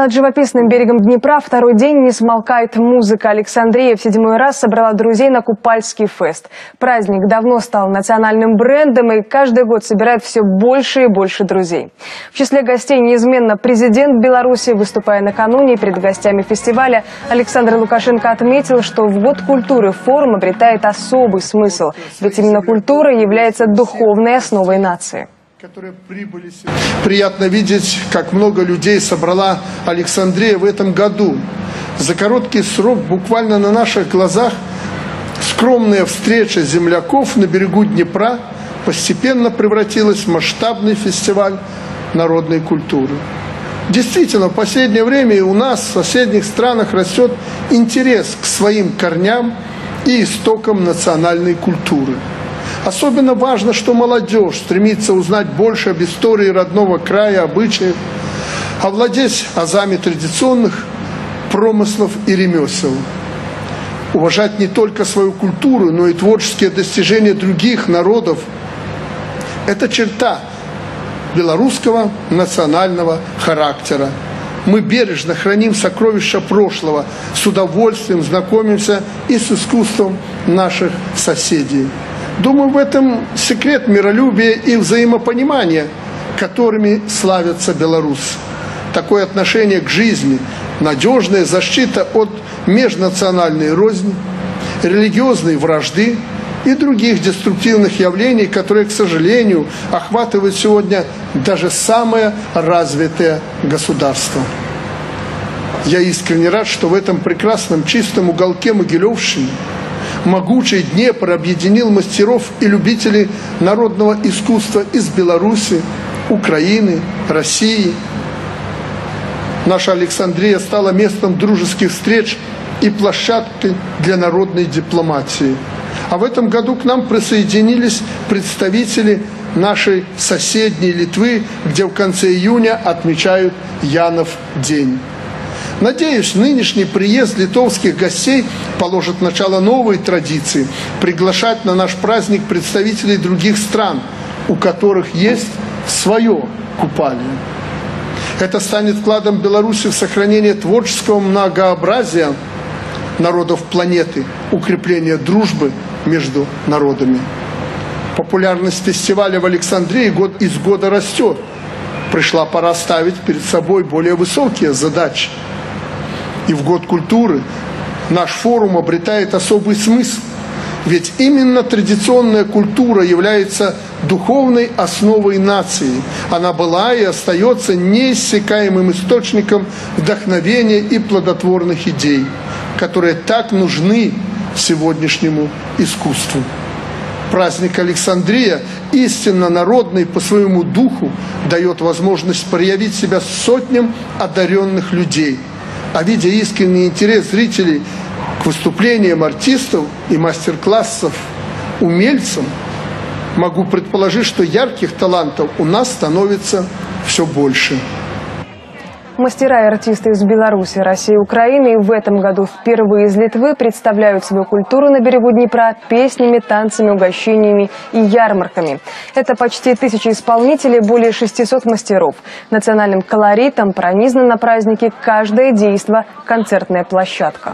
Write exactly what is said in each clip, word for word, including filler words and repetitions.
Над живописным берегом Днепра второй день не смолкает музыка. Александрия в седьмой раз собрала друзей на Купальский фест. Праздник давно стал национальным брендом и каждый год собирает все больше и больше друзей. В числе гостей неизменно президент Беларуси. Выступая накануне перед гостями фестиваля, Александр Лукашенко отметил, что в год культуры форум обретает особый смысл. Ведь именно культура является духовной основой нации. Приятно видеть, как много людей собрала Александрия в этом году. За короткий срок, буквально на наших глазах, скромная встреча земляков на берегу Днепра постепенно превратилась в масштабный фестиваль народной культуры. Действительно, в последнее время и у нас, в соседних странах, растет интерес к своим корням и истокам национальной культуры. Особенно важно, что молодежь стремится узнать больше об истории родного края, обычаев, овладеть азами традиционных промыслов и ремесел. Уважать не только свою культуру, но и творческие достижения других народов – это черта белорусского национального характера. Мы бережно храним сокровища прошлого, с удовольствием знакомимся и с искусством наших соседей. Думаю, в этом секрет миролюбия и взаимопонимания, которыми славится Беларусь. Такое отношение к жизни, надежная защита от межнациональной розни, религиозной вражды и других деструктивных явлений, которые, к сожалению, охватывают сегодня даже самое развитое государство. Я искренне рад, что в этом прекрасном чистом уголке Могилевщины могучий Днепр объединил мастеров и любителей народного искусства из Беларуси, Украины, России. Наша Александрия стала местом дружеских встреч и площадкой для народной дипломатии. А в этом году к нам присоединились представители нашей соседней Литвы, где в конце июня отмечают Янов день. Надеюсь, нынешний приезд литовских гостей положит начало новой традиции – приглашать на наш праздник представителей других стран, у которых есть свое купание. Это станет вкладом Беларуси в сохранение творческого многообразия народов планеты, укрепление дружбы между народами. Популярность фестиваля в Александрии год из года растет. Пришла пора ставить перед собой более высокие задачи. И в год культуры наш форум обретает особый смысл. Ведь именно традиционная культура является духовной основой нации. Она была и остается неиссякаемым источником вдохновения и плодотворных идей, которые так нужны сегодняшнему искусству. Праздник Александрия, истинно народный по своему духу, дает возможность проявить себя сотням одаренных людей. А видя искренний интерес зрителей к выступлениям артистов и мастер-классов умельцам, могу предположить, что ярких талантов у нас становится все больше. Мастера и артисты из Беларуси, России и Украины и в этом году впервые из Литвы представляют свою культуру на берегу Днепра песнями, танцами, угощениями и ярмарками. Это почти тысяча исполнителей, более шестисот мастеров. Национальным колоритом пронизана на празднике каждое действо – концертная площадка.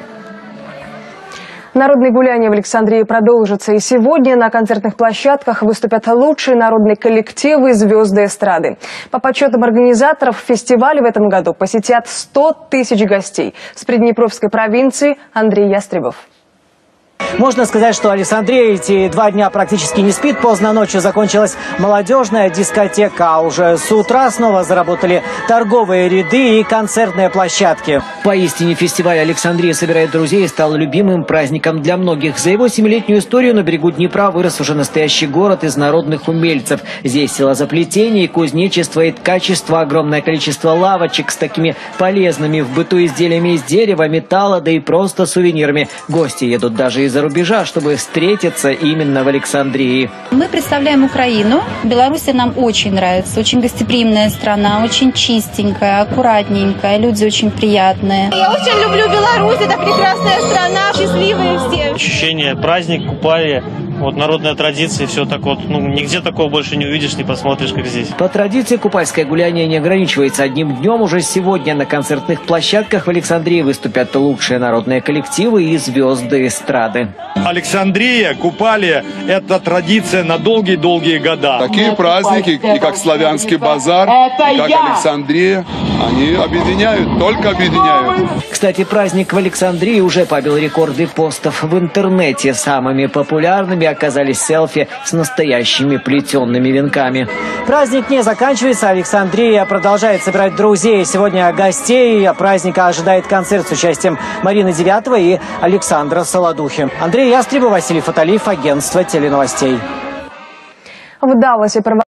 Народные гуляния в Александрии продолжатся. И сегодня на концертных площадках выступят лучшие народные коллективы и звезды эстрады. По подсчетам организаторов, фестиваль в этом году посетят сто тысяч гостей. С Приднепровской провинции Андрей Ястребов. Можно сказать, что Александрия эти два дня практически не спит. Поздно ночью закончилась молодежная дискотека, а уже с утра снова заработали торговые ряды и концертные площадки. Поистине фестиваль Александрия собирает друзей и стал любимым праздником для многих. За его семилетнюю историю на берегу Днепра вырос уже настоящий город из народных умельцев. Здесь силозаплетение, кузнечество и ткачество, огромное количество лавочек с такими полезными в быту изделиями из дерева, металла, да и просто сувенирами. Гости едут даже из-за рубежа, чтобы встретиться именно в Александрии. Мы представляем Украину. Беларусь нам очень нравится. Очень гостеприимная страна, очень чистенькая, аккуратненькая, люди очень приятные. Я очень люблю Беларусь, это прекрасная страна, счастливые все. Ощущение праздник, купали, Вот народная традиция, все так вот, ну, нигде такого больше не увидишь, не посмотришь, как здесь. По традиции купальское гуляние не ограничивается одним днем. Уже сегодня на концертных площадках в Александрии выступят лучшие народные коллективы и звезды эстрады. Александрия, Купалье – это традиция на долгие-долгие года. Такие праздники, и как Славянский базар, и как Александрия, они объединяют, только объединяют. Кстати, праздник в Александрии уже побил рекорды постов в интернете. Самыми популярными оказались селфи с настоящими плетенными венками. Праздник не заканчивается. Александрия продолжает собирать друзей. Сегодня гостей праздника ожидает концерт с участием Марины Девятовой и Александра Солодухи. Андрей Ястребов, Василий Фаталиев, агентство теленовостей. В Далласе